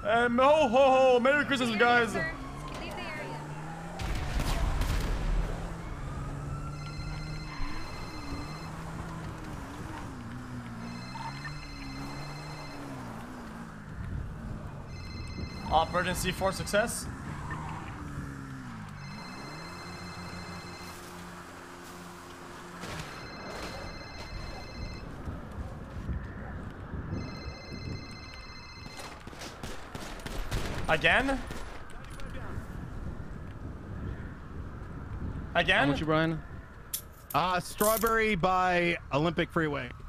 Ho ho ho! Merry Christmas, guys. Leave the area. Operation C4 success. Again? Again? How much you, Brian? Strawberry by Olympic Freeway.